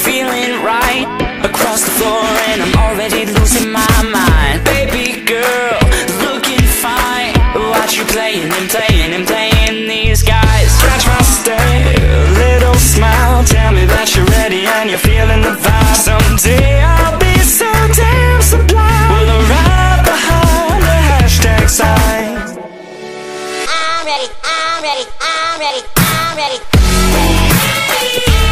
feeling right across the floor, and I'm already losing my mind. Baby girl, looking fine. Watch you playing and playing and playing these guys. Scratch my stay, little smile. Tell me that you're ready and you're feeling the vibe. Someday I'll be so damn sublime. We'll arrive behind the hashtag sign. I'm ready, I'm ready, I'm ready, I'm ready.